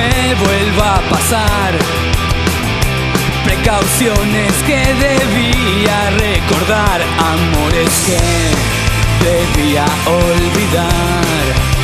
me vuelva a pasar. Precauciones que debía recordar, amores que debía olvidar.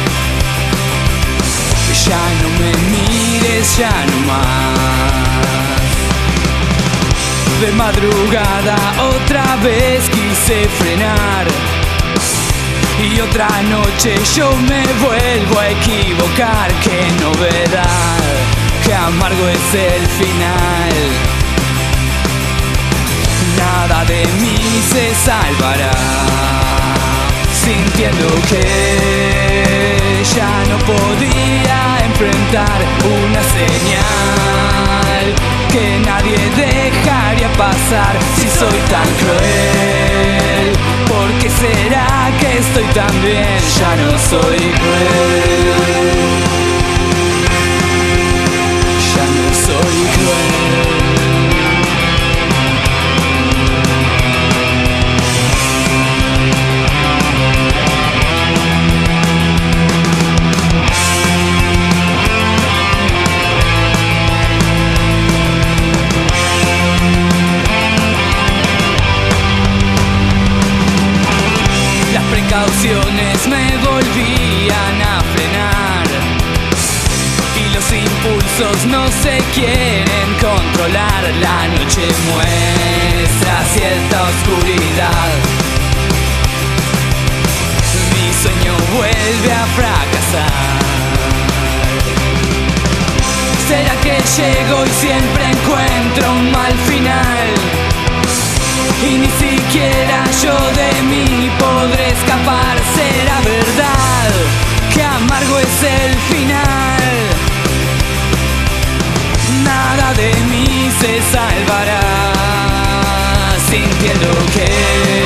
Ya no me mires, ya no más. De madrugada otra vez quise frenar, y otra noche yo me vuelvo a equivocar. Qué novedad, qué amargo es el final. Nada de mí se salvará, sintiendo que ya no podía enfrentar una señal que nadie dejaría pasar. Si soy tan cruel, ¿por qué será que estoy tan bien? Ya no soy cruel, ya no soy cruel. Precauciones me volvían a frenar, y los impulsos no se quieren controlar. La noche muestra cierta oscuridad, mi sueño vuelve a fracasar. ¿Será que llego y siempre encuentro un mal final? Y ni siquiera yo de mí podré escapar. ¿Será verdad que amargo es el final? Nada de mí se salvará, sintiendo que